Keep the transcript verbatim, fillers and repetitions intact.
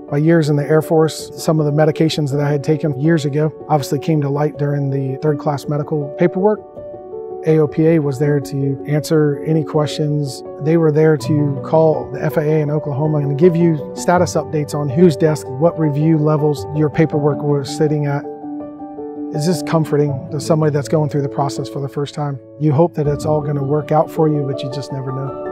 My years in the Air Force, some of the medications that I had taken years ago obviously came to light during the third class medical paperwork. A O P A was there to answer any questions. They were there to call the F A A in Oklahoma and give you status updates on whose desk, what review levels your paperwork was sitting at. It's just comforting to somebody that's going through the process for the first time. You hope that it's all going to work out for you, but you just never know.